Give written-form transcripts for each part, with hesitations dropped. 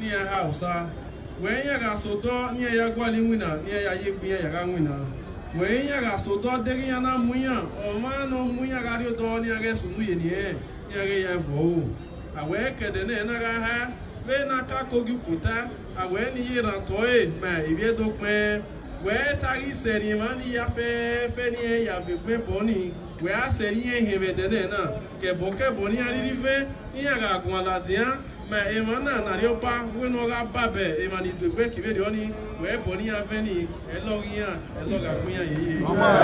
ni hausa when ya ga so do ni ya gwali wina ni ya yegbe ya ga wina when ya ga so do de ya na muya o ma no muya ga ri do ni ga so muye ni ya ga ya vo awe kede na ga ha we na ka ko gi puta awe ni yira to ma ibe do pe we tari seri man ya fe ni ya fe pe boni we a seri he be de na ke boni ari rive ni ya ga gun la dia ma e man na ri opa we no ga babe e man ni do gbe ki be oni we boni ya fe ni e lo ga gun ya yeye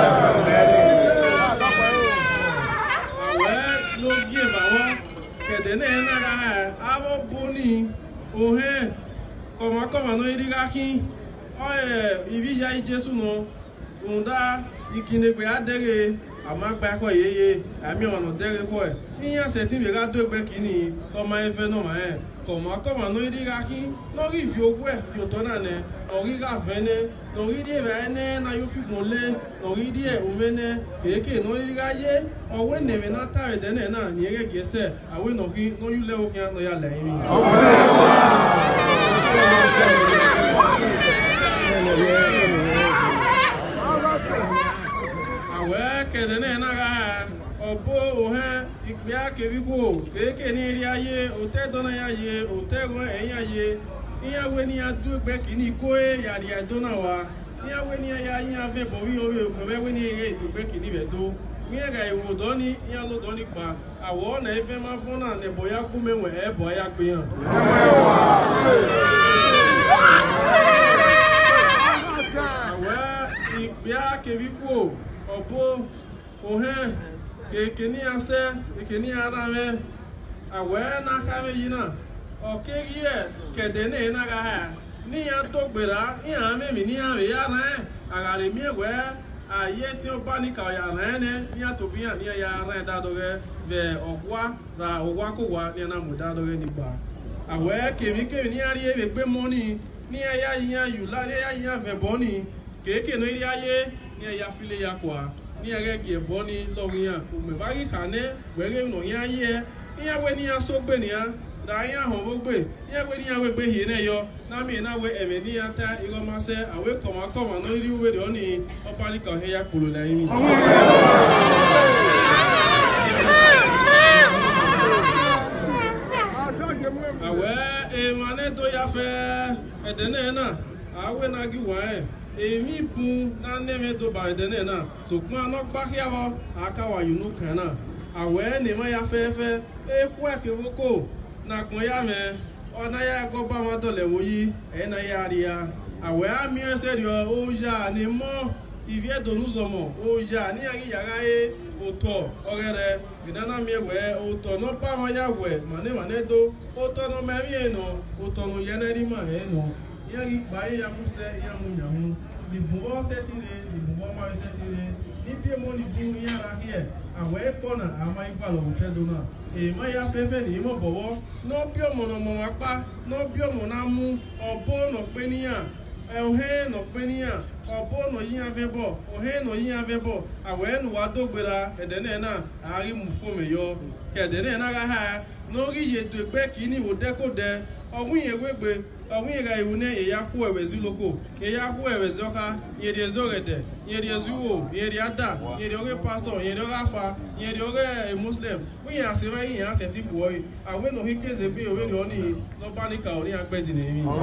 awe lo gi ba wo ke de na ga ha abo boni o he koma no iri ga kin ivi ya Jesu no unda ikine pe adere amagba ko yeye ami ono dere ko iyan se tin be ga do gbe kini to ma efe no ma koma no iri ga kin no ri fi ogu e yo to na ne o ri ga fene no ri die be ne na yo fi gunle no ri die o mene keke no iri ga ye o we ne me na ta de ne na ni ege gese awe no ri no yu le o kan no ya le yin awe kede na ga obo ohe igbe akewiko keke ni ri aye ote dona ya ye ote ro eyan ye iyawe ni adu gbe kini ko ya ri adona wa iyawe ni ya yin ave bo wi owe ogbe we ni ere gbe kini be do mi ga iwo do ni iya lo do ni pa awo na efe ma fun na ne boya ku mewe e boya gbe han awe igbe akewiko obo ohe keke ni ase keke ni ara me awe na ka me yina okegie kede na ga ha ni ya to gbera ya me mi ni ya we ya ran agare mi ewe aye tí ó bá ní ka ya ran ne ni ya to bi ya ni ya ran da do ge ve ogwa ra ogwa ko wa ni na mu da do ge ni gba awe kemi ni ari e gbe mo ni ya yan yu la ni ya yan ve bo ni keke no iri aye ni ya file ya kwa ni ere gi ebo ni lorin ya o me ba ri kane were no yan ye ni ya we ni ya so gbe ni ya da yan ho wo gbe ni ya we ni ya we gbe hi ne yo na mi na we eme ni ya ta iro ma se awe koma no iri we do ni opa ni ka he ya kuro la yin awe e mane to ya fe edene na awe na gi wa èmi bu na neme do ba de na so kun ano gba kia wo aka wa yunu kan na awe ni ma ya fefe e ku ake woko na kun ya me ona ya go ba won dole wo yi e na ya ri ya awe ami ese ri o ya ni mo ivie do nu zo mo o ya ni ari yara e oto orere gidana mi we oto no pa ma ya we mane do oto no me mi no oto no ye na ri ma re no yari baye ya muse ya munyamu ni buwo setire ni buwo ma setire ni pie mo ni bu ya ra here awe kona ama ipa lo fe do na e ma ya fefe ni mo bowo no pio mo no mo apa no pio mo na mu obo no pe niyan ohe no pe niyan obo no yin ave bo ohe no yin ave bo awe nu wa dogbera edene na ari mu fo me yo edene na ga ha no ri ye to pe kini wo de ko de ohun yegbe ohun ga iwu ne ya ku ewezi loko ya ku ewezi oka ye de zogede ye de zuwo ye de ada ye de oge pastor ye de afa ye de oge muslim wi ya se ba yin ya se ti ku oyi awe no hi keze bi owe de oni no ba ni ka oni agbedi ne mi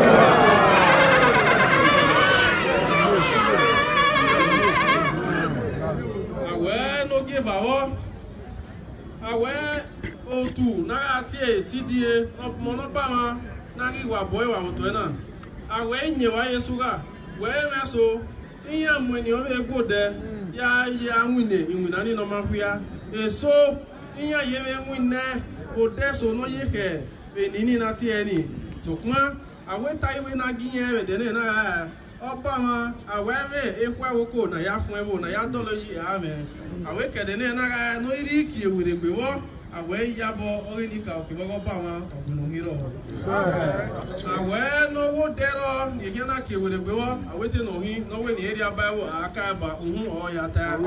awe no give awe otu na ati CDA mo no ba ma na ri wa boy wa to na awe yin wa Yesu ga we meso iya mu ni o be gode ya nwine inwina ni no ma fia eso iya ye be nwine o de so no ye ke be ni na ti eni so kun awe taiwe na giyen we de na oba ma awe be ekwa woko na ya fun ewo na ya dolo yi amen awe kede na no iri ki ewure gbe wo awe yabo ori ni ka okibogo ba wa ogunu hiro awe no wo dero ni hena ki ewure gbe wo awe te no hi no we ni area ba wo aka ba ohun o ya ta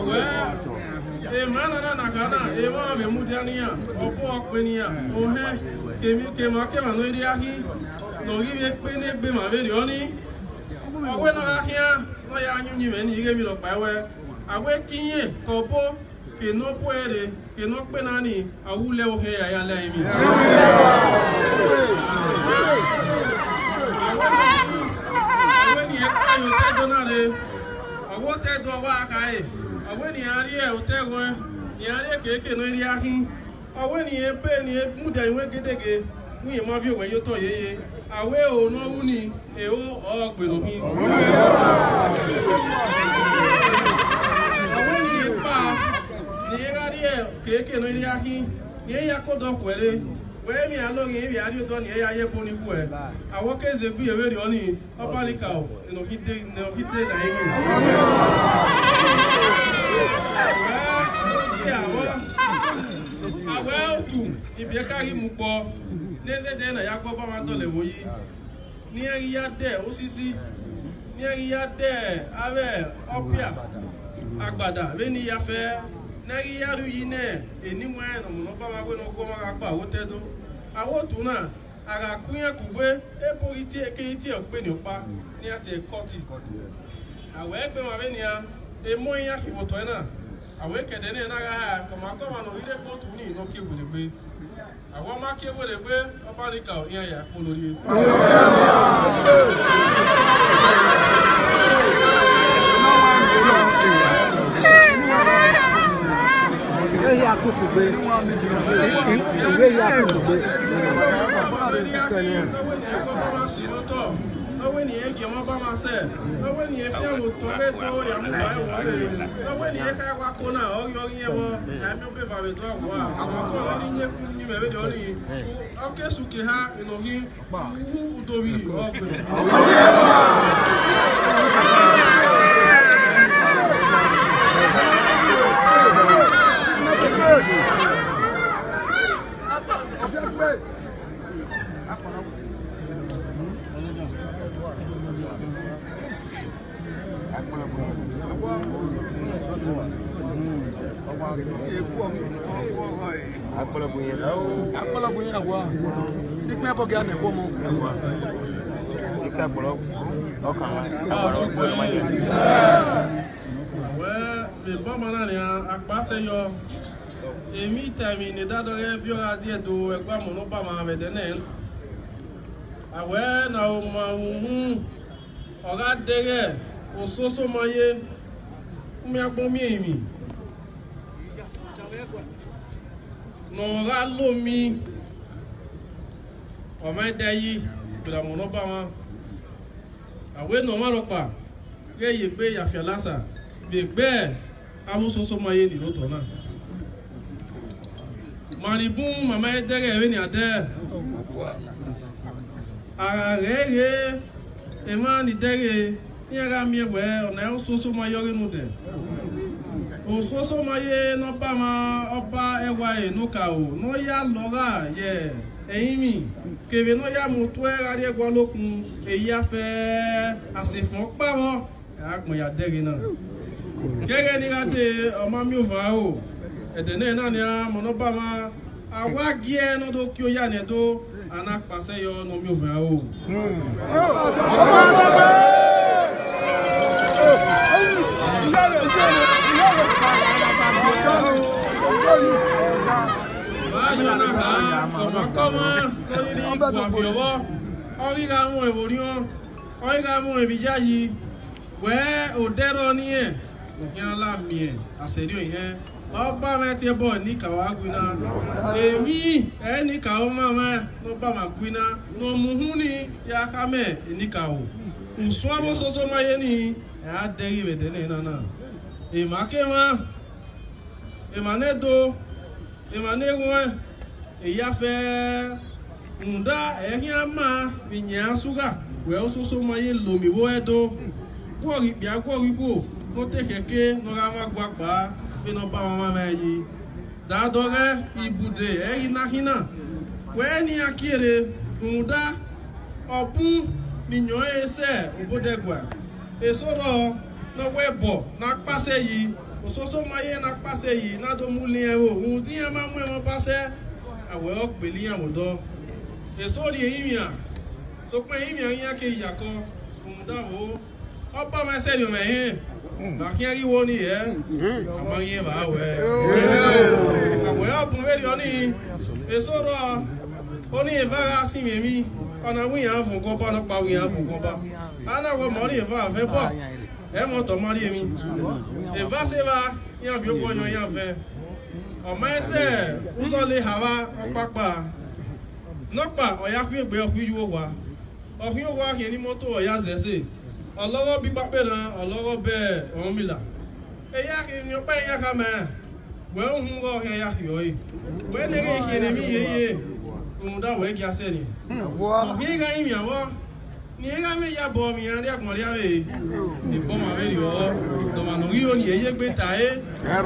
Emana na kana ema be mutiania opo okpenia ohe kemi akema no iri ahi no gi be pe ne gbe ma be ri oni owe no ahia no ya anyu ni me ni ige mi lo pa we awe kinye ko bo ke no puere ke no pe nani awule o he ya la imi awe ni e pa yo te donare awo te do wa kai awe ni ari e o te go ni ari keke no iri ahi awe ni e pe ni e muda iwe gedege ni ma fi we yo to yeye awe o no uni e o ogbero hin awe ni e pa ni e ari e keke no iri ahi ni e ya ko do kwere we mi alogi e bi ari o to ni e ya ye boni ku e awo keze bi e we ri oni obalika o no hide na imi awe otu ibi ekari mu po neze de na ya gbo ba ma to le woyi ni eri ya de osisi ni eri ya de awe opia agbada be ni ya fe na eri ya ru yi ne eni mo en mo no ba ma gbe no go ma ga pa wo tedo awo tu na ara kunya kugbe e politi eke ope ni opa ni ati cortis awe gbe ma be ni a emo ya kiwoto ena awe kedene na ga ko ma no ire ko tu ni no kebulegbe awo ma kebulegbe obarika o yan ya polori ya kukugbe Awe ni ege mo ba ma se awe ni e fi awon tore to ya mu ba e wole awe ni e ka wa ko na ori yen wo na mi be va be to awa awon ko ni nye ku ni me be do ni o ke su ke ha ino hi u do wi o gbe Akpala bunye agwa dikme apo ga me ko mo ikapolo okan le bon mana ni apase yo emi temi ni dadore viora die do egba mo no ba ma be denen awe na o ma hu oga dere ososo maye mi agbo mi emi no ga lo mi o ma dayi bra mo no ba ma awe no ma ro pa ge ye pe ya fialasa be gbe amusoso maye ni roto na maribun mama edere ewe ni ade ara rere ema ni dere ni ara mi ewe ona ososo maye renu de ososo maye no ba ma oba ewa e no ka o no ya lora ye eyin mi kebe no ya mo to era ri egwo lokun eyi afe asefun pawo agbon ya dere na gege ni ga de ọmọ mi o fa o edene na ni a mo no ba ma awa gie no do ki o ya ne do ana pase yo no mi o fa o yo na ha ọmọ lórí ní ipò àfihàn orí ga mú ìwòrí wọn orí ga mú ìbíjá yìí wẹ́ òdẹ́rọ ní ẹ̀ òfin aláàmì ẹ̀ àṣẹ̀rí òyìn ọba mẹ́tí ẹbọ̀ ní kàwà gúiná èmi ẹ̀ ní kàwọ́ máa ló bá máa gúiná ló mú hún ní ya kámẹ́ ní kàwọ́ ùsùn abóṣoṣo máyé ní ẹ̀ á dẹ́rí ìwẹ̀dẹ́ náà èmàké wọn èmànẹ́dọ́ èmànẹ́wọ́n èyí afẹ́ ǹdá ẹ̀hìn àmà ìyẹn ṣúgà wẹ́ ṣoṣo máyé lòmìwọ́ ẹ̀dọ́ gwọ́rì bíà gwọ́rì wò ló tẹ̀ kẹ̀kẹ́ lọ́ra wọn gbàgbà bínú bá wọn máa yí dáadọ́rẹ́ ibùdó ẹ̀rí náhínà wẹ́ ní akíyèrè ǹdá ọ̀bùn nìyàn ẹsẹ̀ òbódẹ́gbà èso rọ̀ lọ́wọ́ ẹ̀bọ̀ náà pàṣẹ yìí ososo maye na pase yi na do mu le o un ti yan ma mu e mo pase awe o pe li yan odo eso ri yin mi a so pe yin mi a yan ke iya ko un da o opa ma se ri o me hin ba ki ri wo ni e ama yin ba we awe o bun ve ri o ni eso ro o ni evara si mi ona wi yan fun ko ba no pa wi yan fun ko ba ana wo mo ri eva fe bo e mo to mari mi e va se va yan bi o ko yan fe o ma ese uso le hawa opapa no pa o ya ku egbe o ku yu wa o ku yu wa ni moto o ya zese olowo bi pa pe ran olowo be o mi la e ya ki ni o pa ya ka me we hun go ya ki o yi we ne ke ki ni mi yeye un da we ki ase ni o ki ga yin mi awo ni ega me ya bo mi ari agbon ri awe ni bo ma be ri o do ma no ri o ni eye gbe ta e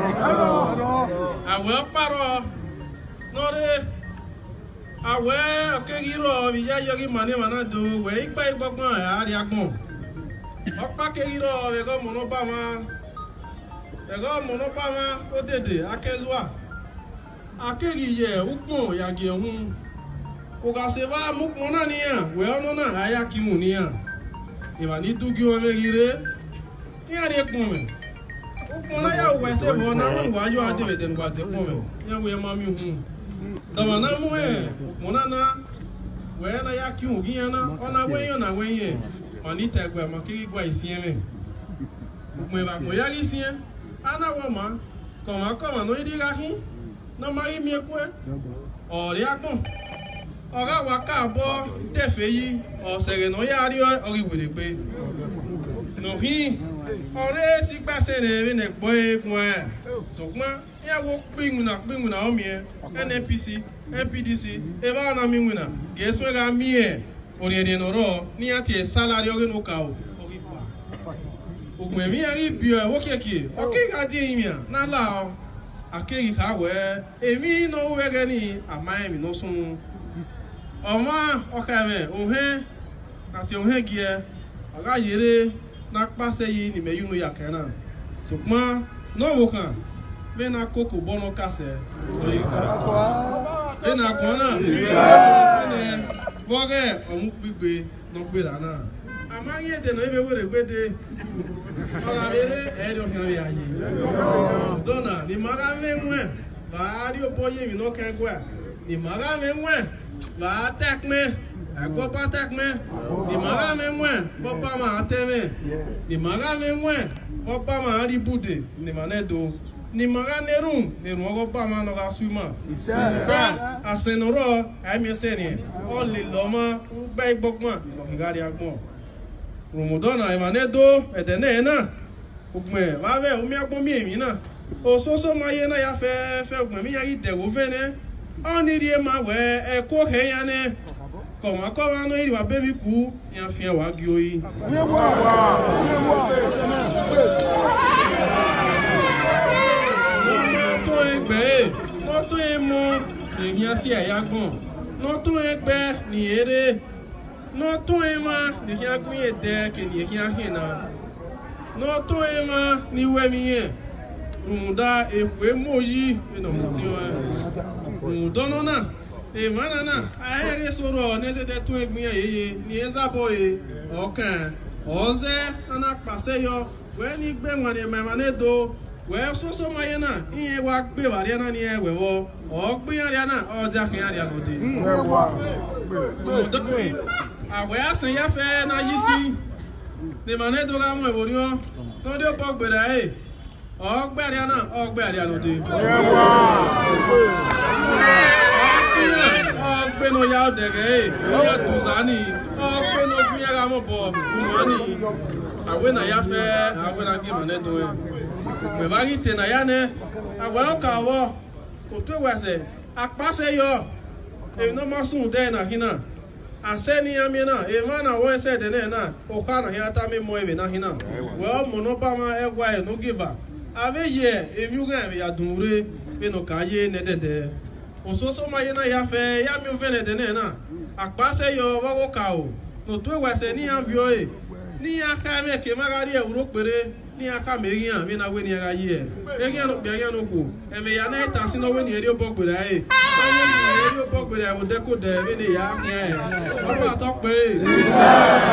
awe paro no re awe okegi ro mi ya yo ki mani mana do we ipa igbogbon ari agbon opa kegi ro we go mo no ba ma o dede akezwa akegi ye ukpon ya gi ohun oga se va mu pona niyan we ono na aya ki hun niyan iba ni dugi o me gire niyan re pon me o pona ya we se bo na won wa yo ade beden gwa te pon me yan we ma mi hun da ma na mu e mona na we na ya ki hun giyan na ona we yan na we yen oni te gwa ma ki gwa isien me mo ba mo ya ri sien ana wo ma ko ma no iri ga hin no ma ri mi eku e ori agbon ọ̀gá wa káàbọ̀ tẹ̀fẹ̀ yìí ọ̀sẹ̀rẹ̀ náà yára rí ọ̀rí wèrè pé nòhín ọ̀rẹ́ sí gbàsẹ̀ rẹ̀ rí nẹ̀ gbọ́ eégún ẹ̀ ṣùgbọ́n yàwó pínwìnà ọmọ yẹn NNPC NPDC ebe a na minwìnà gẹ̀ẹ́sùn ẹ̀ka mí ẹ̀ òrìẹ̀dẹ̀ nọ̀rọ̀ ní àti ẹ̀ sálárì ọ̀rẹ́ nù ká o ọ̀rí pa ògùn ẹ̀mí ẹ̀rí bí ẹ̀ wókèkè ọ̀kẹ́kà dí ìmìà nálà ọ̀ àkẹ́rì káwẹ́ èmi náà wẹ́rẹ́ ní àmáyẹ̀mí náà sún ọmọ ọkàmẹ òhìn àti òhìn gíẹ ọgáyèrè na pàṣẹ yìí ní mẹyúnú yàkẹ́ náà ṣùgbọ́n náà wò kàn bẹ́ẹ̀ na kókò bọ́nú kásẹ̀ lórí ká bẹ́ẹ̀ na kàn náà bẹ́ẹ̀ bọ́gẹ̀ ọ̀mú gbígbé náà gbéra náà àmọ́ ayé dènà ibẹ̀ wẹ̀rẹ̀ gbéde ọ̀rọ̀ àbẹ̀rẹ̀ ẹ̀rí ọ̀hìn rẹ̀ àyè dọ́nà ní màgá mẹ́wẹ́ bàá rí ọ̀pọ̀ yẹ̀mí náà kẹ́gbẹ́ ní màgá mẹ́wẹ́ la tekme agopa tekme ni maga memwe papa ma ateme ni maga memwe papa ma ribude ni manedo ni maga nerum ni rogopa ma no ga suima fa asenoro ami seni o le loma gbe igbogbon no gigari agbon rumodona e manedo edene na ogme wa be omi agbon mi emi na ososo maye na ya fe ogme mi ya idewo fene oni rie ma we e ko he yan ne ko ma ko wa no iri wa be mi ku yan fi wa gi oyi no to egbe no to emo ni yan si aya gbon no to egbe ni ere no to ema ni yan gun ye de ke ni yan hina no to ema ni we mi yen runda ewe moyi eno muti wa dono na e mana na ayere soro neze de tun egbin yeye ni ezabo e okan oze ana pase yo we ni gbe won ni mama do we soso maye na iye wa gbe wa re na ni ewe wo o gbe yan re na o ja kin yan re no de awe asan ya fe na yisi ni mane do ga mo ebori o no de po gbere e ọgbẹ́ àríyá náà ọgbẹ́ àríyá lóde ọgbẹ́ náà yá ọ̀dẹ̀gẹ̀ ọ̀yá tùsánì ọgbẹ́ náà gún yára mọ̀ bọ̀ kùmọ́nì àwẹ́ náà yá fẹ́ àwẹ́ náà gé màá nẹ́tọ̀ ẹ̀ pẹ̀bá rí tẹ̀ náà yá nẹ́ àwẹ́ ọkà ọwọ́ òtú ìwẹ̀sẹ̀ àpáṣẹ yọ èyí náà má sùn dẹ́ náà hínà àṣẹ ní àmì náà èyí má náà wọ́ ẹsẹ̀ ẹ̀dẹ̀ náà òkú àná yá tá mi mọ ẹ̀bẹ̀ náà hínà wẹ́ mọ̀nà bá máa ẹgbà ẹ̀ nó gíva aveye emi uga ya dunure beno kaye nedede ososo maye na ya fe ya mi vene de na akpase yo wogo ka o no to wese ni avio e ni aka me ke magari euro pere ni aka merian we na we ni ara ye erian no berian no ko e me ya na ita si no we ni eri obogbere aye eri obogbere wo de ko de we ni ya kian e papa to pe